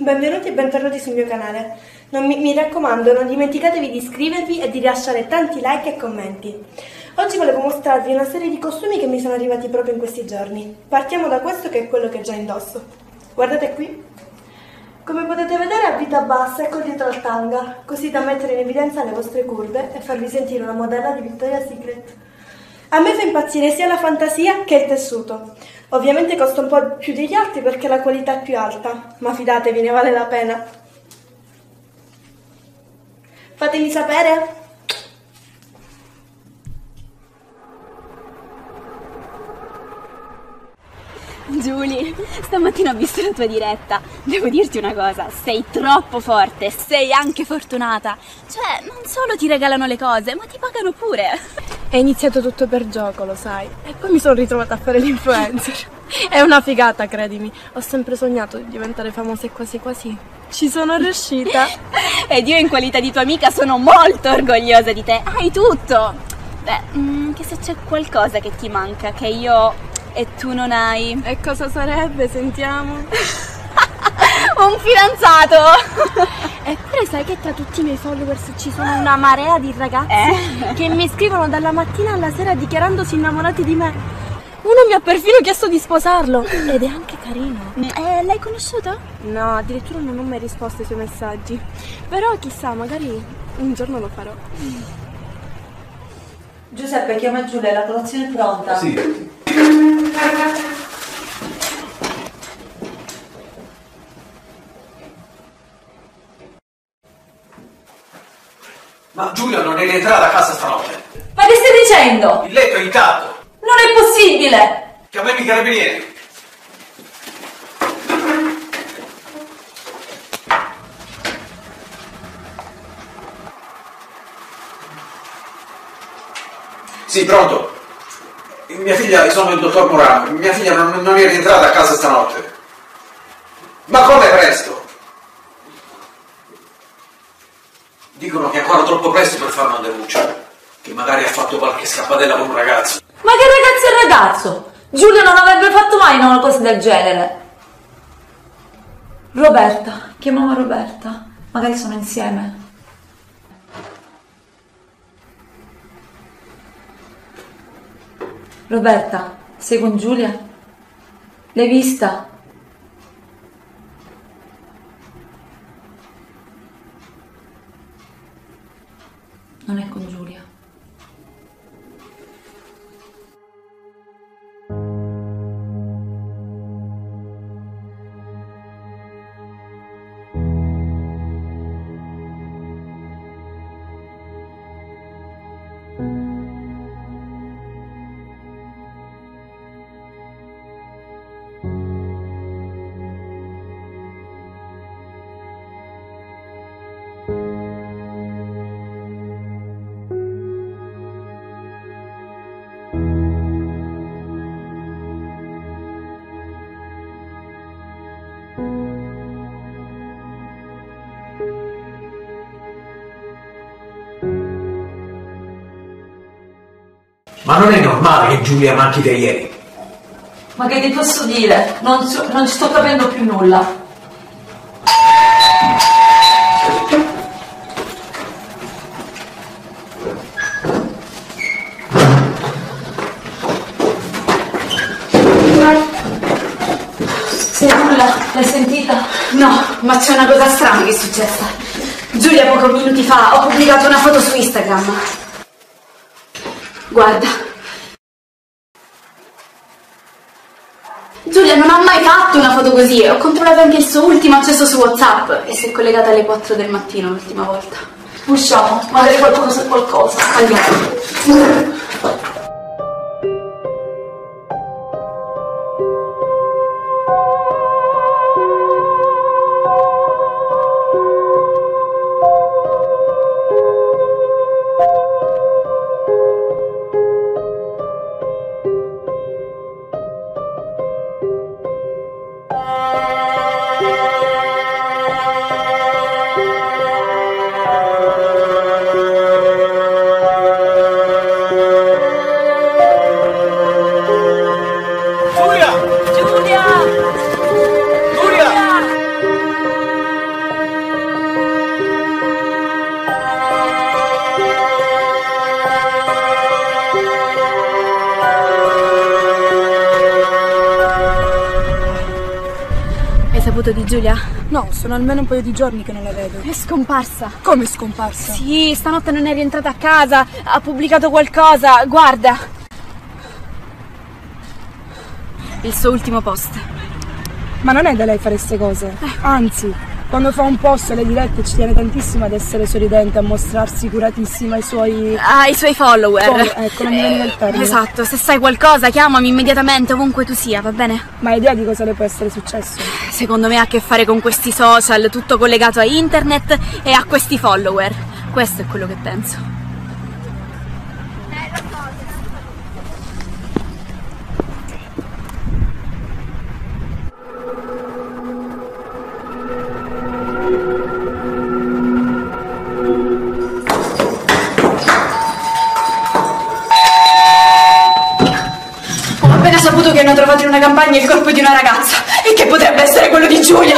benvenuti e bentornati sul mio canale. Mi raccomando, non dimenticatevi di iscrivervi e di lasciare tanti like e commenti. Oggi volevo mostrarvi una serie di costumi che mi sono arrivati proprio in questi giorni. Partiamo da questo, che è quello che già indosso. Guardate qui. Come potete vedere, ha vita bassa e col dietro al tanga, così da mettere in evidenza le vostre curve e farvi sentire una modella di Victoria's Secret. A me fa impazzire sia la fantasia che il tessuto. Ovviamente costa un po' più degli altri perché la qualità è più alta, ma fidatevi, ne vale la pena. Fatemi sapere. Giulia, stamattina ho visto la tua diretta. Devo dirti una cosa, sei troppo forte, sei anche fortunata. Cioè, non solo ti regalano le cose, ma ti pagano pure. È iniziato tutto per gioco, lo sai. E poi mi sono ritrovata a fare l'influencer. È una figata, credimi. Ho sempre sognato di diventare famosa e quasi quasi ci sono riuscita. Ed io in qualità di tua amica sono molto orgogliosa di te. Hai tutto. Beh, che se c'è qualcosa che ti manca, che io e tu non hai. E cosa sarebbe? Sentiamo. Un fidanzato! Eppure sai che tra tutti i miei followers ci sono una marea di ragazzi che mi scrivono dalla mattina alla sera dichiarandosi innamorati di me. Uno mi ha perfino chiesto di sposarlo ed è anche carino. L'hai conosciuto? No, addirittura non ho mai risposto ai suoi messaggi. Però chissà, magari un giorno lo farò. Giuseppe, chiama Giulia, la colazione è pronta. Sì. Ma Giulia non è rientrata a casa stanotte. Ma che stai dicendo? Il letto è intatto. Non è possibile! Chiamami i carabinieri. Sì, pronto. Mia figlia, sono il dottor Morano. Mia figlia non è rientrata a casa stanotte. Ma come presto? Dicono che è ancora troppo presto per fare una denuncia. Che magari ha fatto qualche scappadella con un ragazzo. Ma che ragazzo è ragazzo? Giulia non avrebbe fatto mai una cosa del genere. Roberta, chiamiamo Roberta. Magari sono insieme. Roberta, sei con Giulia? L'hai vista? Non è con Giulia. Ma non è normale che Giulia manchi da ieri. Ma che ti posso dire? Non ci sto capendo più nulla. Sei nulla? L'hai sentita? No, ma c'è una cosa strana che è successa. Giulia pochi minuti fa ho pubblicato una foto su Instagram. Guarda. Giulia non ha mai fatto una foto così. Ho controllato anche il suo ultimo accesso su WhatsApp e si è collegata alle 4 del mattino l'ultima volta. Usciamo, magari qualcuno sa qualcosa. Andiamo. Giulia? No, sono almeno un paio di giorni che non la vedo. È scomparsa. Come è scomparsa? Sì, stanotte non è rientrata a casa, ha pubblicato qualcosa, guarda. Il suo ultimo post. Ma non è da lei fare queste cose. Anzi, quando fa un post alle dirette ci tiene tantissimo ad essere sorridente, a mostrarsi curatissima ai suoi... Ai suoi follower. Ecco, non mi veniva il termine. Esatto, se sai qualcosa chiamami immediatamente ovunque tu sia, va bene? Ma hai idea di cosa le può essere successo? Secondo me ha a che fare con questi social, tutto collegato a internet e a questi follower. Questo è quello che penso. Ho saputo che hanno trovato in una campagna il corpo di una ragazza e che potrebbe essere quello di Giulia.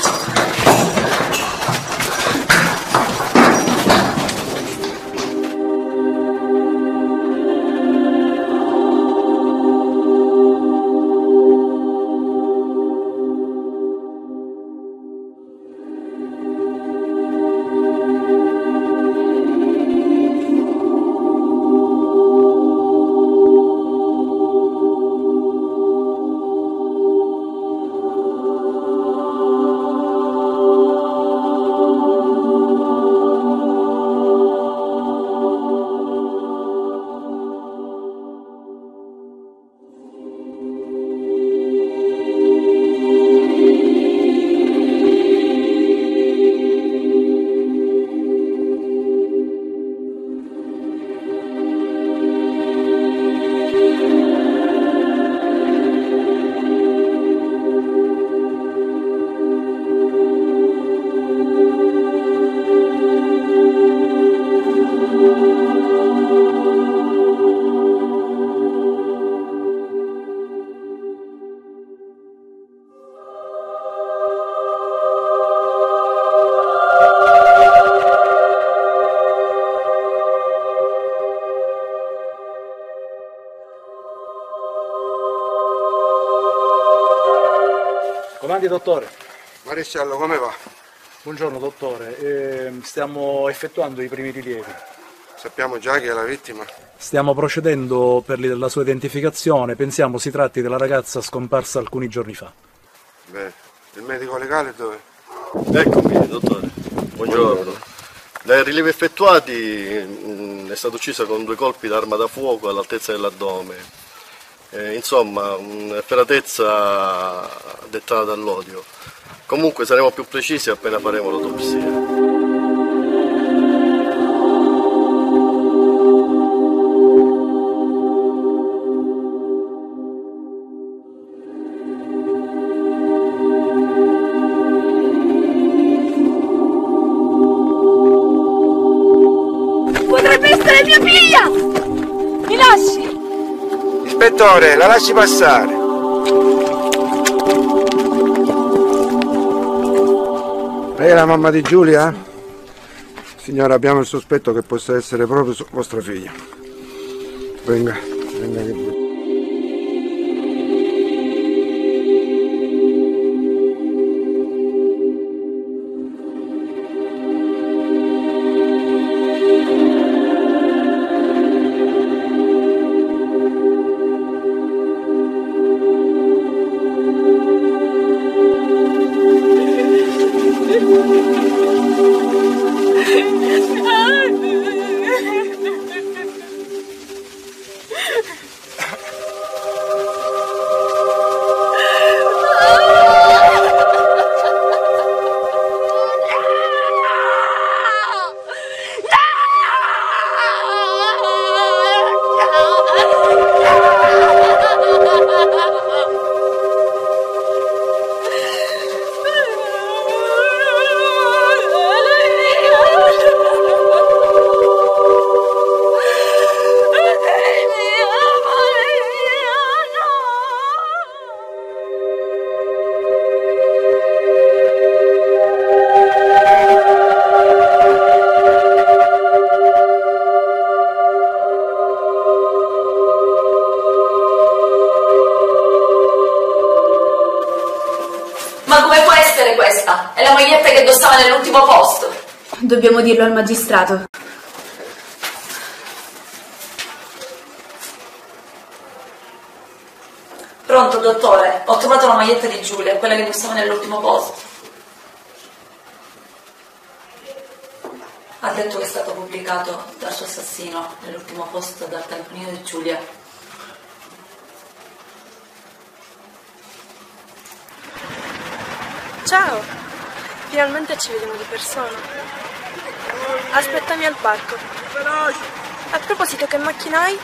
Comandi, dottore. Maresciallo, come va? Buongiorno, dottore. Stiamo effettuando i primi rilievi. Sappiamo già chi è la vittima? Stiamo procedendo per la sua identificazione. Pensiamo si tratti della ragazza scomparsa alcuni giorni fa. Beh, il medico legale dove? Eccomi, dottore. Buongiorno. Dai rilievi effettuati è stata uccisa con 2 colpi d'arma da fuoco all'altezza dell'addome. Insomma, un'efferatezza dettata dall'odio. Comunque saremo più precisi appena faremo l'autopsia. Potrebbe essere mia figlia! Mi lasci? Ispettore, la lasci passare. Lei è la mamma di Giulia? Signora, abbiamo il sospetto che possa essere proprio vostra figlia. Venga, venga che vuoi. stava nell'ultimo posto. Dobbiamo dirlo al magistrato. Pronto, dottore? Ho trovato la maglietta di Giulia, quella che indossava nell'ultimo posto. Ha detto che è stato pubblicato dal suo assassino nell'ultimo posto dal telefonino di Giulia. Ciao, finalmente ci vediamo di persona. Aspettami al parco. A proposito, che macchina hai?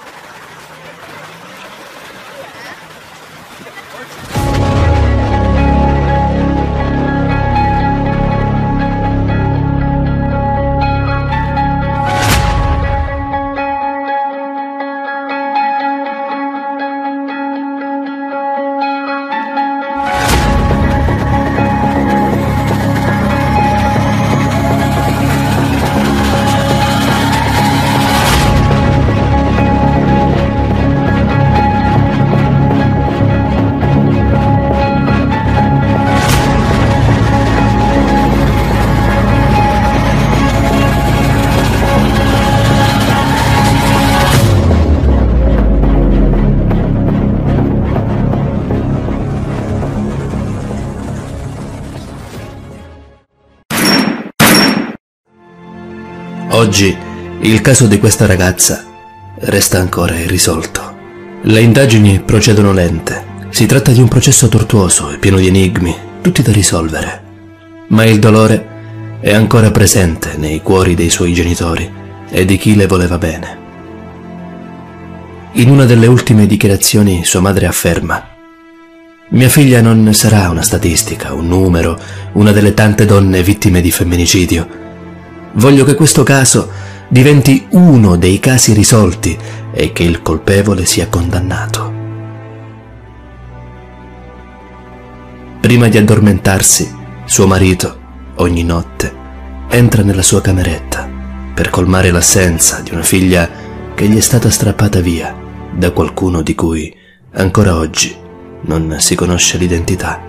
Oggi il caso di questa ragazza resta ancora irrisolto. Le indagini procedono lente. Si tratta di un processo tortuoso e pieno di enigmi, tutti da risolvere. Ma il dolore è ancora presente nei cuori dei suoi genitori e di chi le voleva bene. In una delle ultime dichiarazioni sua madre afferma: mia figlia non sarà una statistica, un numero, una delle tante donne vittime di femminicidio. Voglio che questo caso diventi uno dei casi risolti e che il colpevole sia condannato. Prima di addormentarsi, suo marito, ogni notte, entra nella sua cameretta per colmare l'assenza di una figlia che gli è stata strappata via da qualcuno di cui ancora oggi non si conosce l'identità.